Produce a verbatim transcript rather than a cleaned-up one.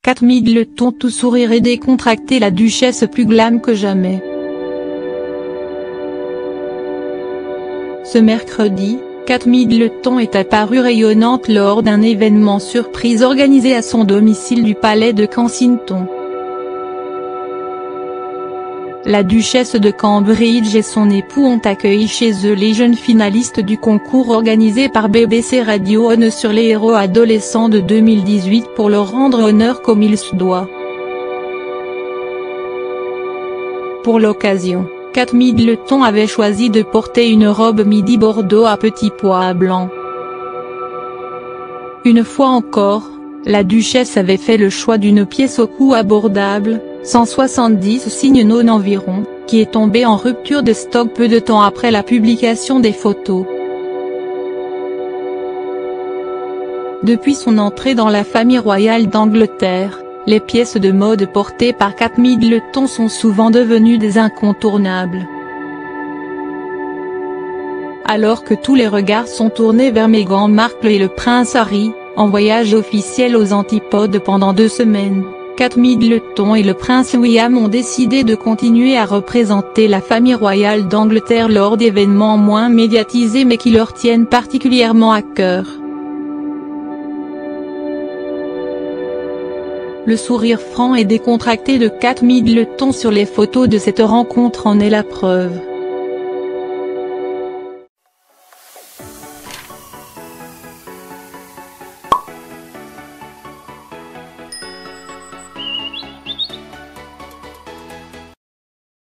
Kate Middleton tout sourire et décontracté, la duchesse plus glam que jamais. Ce mercredi, Kate Middleton est apparue rayonnante lors d'un événement surprise organisé à son domicile du palais de Kensington. La duchesse de Cambridge et son époux ont accueilli chez eux les jeunes finalistes du concours organisé par B B C Radio un sur les héros adolescents de deux mille dix-huit pour leur rendre honneur comme il se doit. Pour l'occasion, Kate Middleton avait choisi de porter une robe midi bordeaux à petits pois blancs. Une fois encore, la duchesse avait fait le choix d'une pièce au cou abordable, cent soixante-dix signes non environ, qui est tombée en rupture de stock peu de temps après la publication des photos. Depuis son entrée dans la famille royale d'Angleterre, les pièces de mode portées par Kate Middleton sont souvent devenues des incontournables. Alors que tous les regards sont tournés vers Meghan Markle et le prince Harry, en voyage officiel aux antipodes pendant deux semaines, Kate Middleton et le prince William ont décidé de continuer à représenter la famille royale d'Angleterre lors d'événements moins médiatisés mais qui leur tiennent particulièrement à cœur. Le sourire franc et décontracté de Kate Middleton sur les photos de cette rencontre en est la preuve.